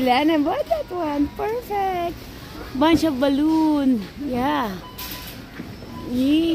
Lana bought that one. Perfect. Bunch of balloon. Yeah. Yeah.